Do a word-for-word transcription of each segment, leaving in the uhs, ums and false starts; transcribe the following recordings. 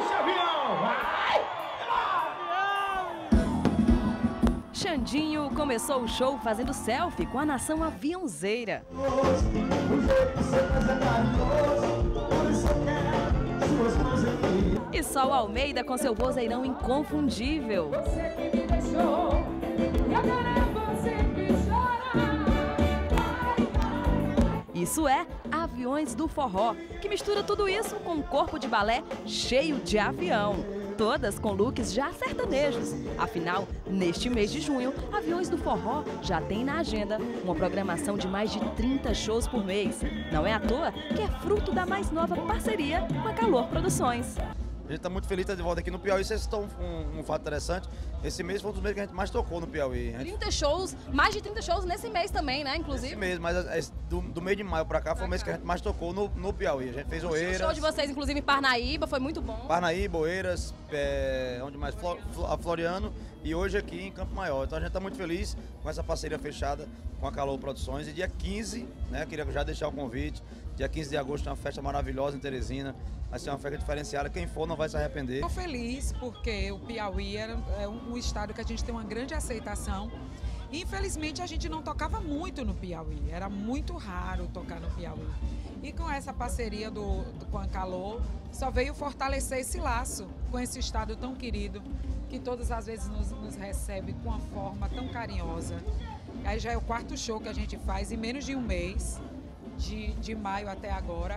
Puxa, avião! Vai! Xandinho começou o show fazendo selfie com a nação aviãozeira. E Sol Almeida com seu vozeirão inconfundível. Isso é Aviões do Forró, que mistura tudo isso com um corpo de balé cheio de avião. Todas com looks já sertanejos. Afinal, neste mês de junho, Aviões do Forró já tem na agenda uma programação de mais de trinta shows por mês. Não é à toa que é fruto da mais nova parceria com a Calor Produções. A gente está muito feliz de estar de volta aqui no Piauí. Vocês estão um, um fato interessante. Esse mês foi um dos meses que a gente mais tocou no Piauí. Gente... trinta shows, mais de trinta shows nesse mês também, né? Inclusive. Esse mês, mas esse, do, do mês de maio para cá foi o mês que a gente mais tocou no, no Piauí. A gente fez Oeiras. O show de vocês, inclusive, em Parnaíba, foi muito bom. Parnaíba, Oeiras, é, onde mais? Flor, a Floriano e hoje aqui em Campo Maior. Então a gente está muito feliz com essa parceria fechada com a Calor Produções. E dia quinze, né? Queria já deixar o convite. Dia quinze de agosto tem uma festa maravilhosa em Teresina. Vai ser uma festa diferenciada, quem for não vai se arrepender. Estou feliz porque o Piauí era, é um, um estado que a gente tem uma grande aceitação. Infelizmente a gente não tocava muito no Piauí, era muito raro tocar no Piauí. E com essa parceria do, do, com a Calor, só veio fortalecer esse laço com esse estado tão querido, que todas as vezes nos, nos recebe com uma forma tão carinhosa. Aí já é o quarto show que a gente faz em menos de um mês, de, de maio até agora.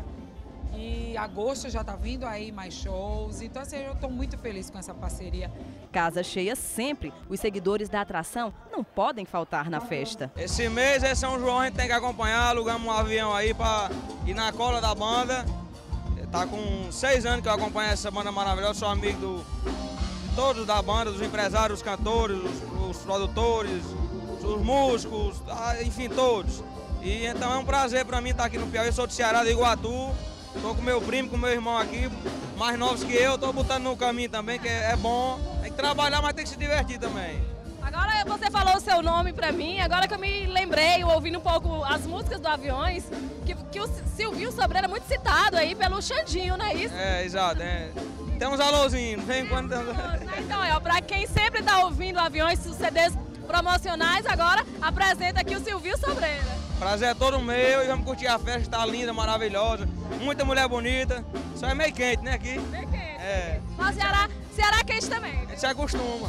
E agosto já tá vindo aí mais shows, então assim, eu tô muito feliz com essa parceria. Casa cheia sempre, os seguidores da atração não podem faltar na festa. Esse mês é São João, a gente tem que acompanhar, alugamos um avião aí para ir na cola da banda. Tá com seis anos que eu acompanho essa banda maravilhosa, sou amigo do, de todos da banda, dos empresários, os cantores, os, os produtores, os músicos, enfim, todos. E então é um prazer para mim estar aqui no Piauí, eu sou do Ceará, do Iguatu. Tô com meu primo, com meu irmão aqui, mais novos que eu, tô botando no caminho também, que é bom. Tem que trabalhar, mas tem que se divertir também. Agora você falou o seu nome pra mim, agora que eu me lembrei, ouvindo um pouco as músicas do Aviões, que, que o Silvinho Sobreira é muito citado aí pelo Xandinho, não é isso? É, exato. É. Tem uns alôzinhos, vem quando... Então, é, pra quem sempre tá ouvindo Aviões, os C Ds promocionais, agora apresenta aqui o Silvinho Sobreira. Prazer é todo meu e vamos curtir a festa, tá linda, maravilhosa, muita mulher bonita, só é meio quente, né, aqui? Meio quente. É. Mas Ceará, Ceará é quente também. A gente se acostuma.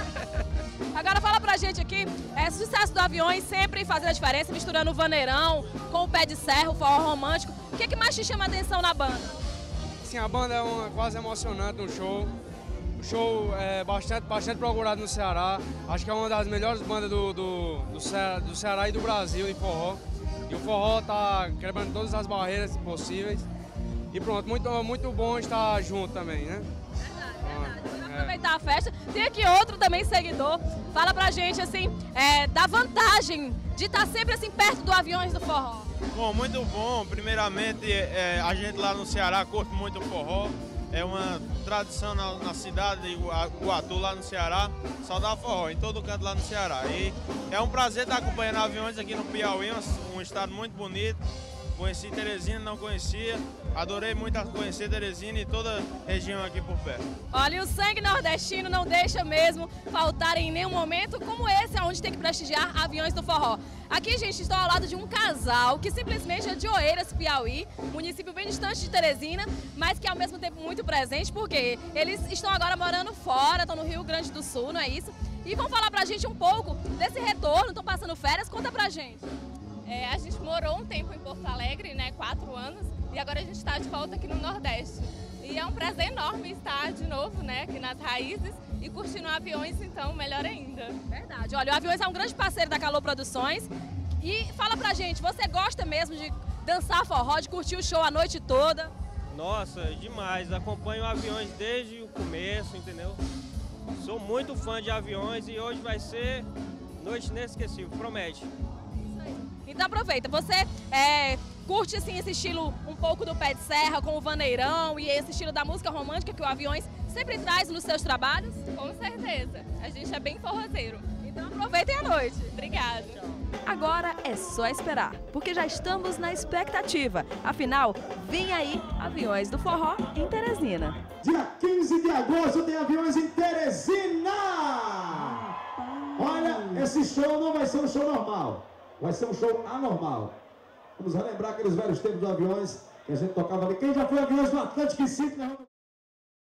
Agora fala pra gente aqui, é sucesso do Aviões sempre fazendo a diferença, misturando o vaneirão com o pé de serra, o forró romântico. O que é que mais te chama a atenção na banda? Sim, a banda é uma, quase emocionante no show. O show é bastante, bastante procurado no Ceará. Acho que é uma das melhores bandas do, do, do, Ceará, do Ceará e do Brasil em forró. E o forró tá quebrando todas as barreiras possíveis. E pronto, muito, muito bom estar junto também, né? Verdade, verdade. Vamos aproveitar a festa. Tem aqui outro também seguidor. Fala pra gente, assim, é, da vantagem de estar sempre assim perto do Aviões do Forró. Bom, muito bom. Primeiramente, é, a gente lá no Ceará curte muito o forró. É uma tradição na, na cidade de Iguatu, lá no Ceará, só dá forró, em todo canto lá no Ceará. E é um prazer estar acompanhando Aviões aqui no Piauí, um, um estado muito bonito. Conheci Teresina, não conhecia. Adorei muito conhecer Teresina e toda a região aqui por perto. Olha, o sangue nordestino não deixa mesmo faltar em nenhum momento como esse, onde tem que prestigiar Aviões do Forró. Aqui, gente, estou ao lado de um casal que simplesmente é de Oeiras, Piauí, município bem distante de Teresina, mas que ao mesmo tempo muito presente, porque eles estão agora morando fora, estão no Rio Grande do Sul, não é isso? E vão falar pra gente um pouco desse retorno, estão passando férias, conta pra gente. É, a gente morou um tempo em Porto Alegre, né, quatro anos, e agora a gente está de volta aqui no Nordeste. E é um prazer enorme estar de novo, né, aqui nas raízes e curtindo Aviões, então melhor ainda. Verdade. Olha, o Aviões é um grande parceiro da Calor Produções. E fala pra gente, você gosta mesmo de dançar forró, de curtir o show a noite toda? Nossa, demais. Acompanho Aviões desde o começo, entendeu? Sou muito fã de Aviões e hoje vai ser noite inesquecível, promete. Então aproveita, você é, curte assim, esse estilo um pouco do pé de serra, com o vaneirão e esse estilo da música romântica que o Aviões sempre traz nos seus trabalhos? Com certeza, a gente é bem forrozeiro. Então aproveitem a noite. Obrigada. Agora é só esperar, porque já estamos na expectativa. Afinal, vem aí Aviões do Forró em Teresina. Dia quinze quinze de agosto tem Aviões em Teresina. Olha, esse show não vai ser um show normal, vai ser um show anormal. Vamos relembrar aqueles velhos tempos dos Aviões que a gente tocava ali. Quem já foi Aviões no Atlético City, né?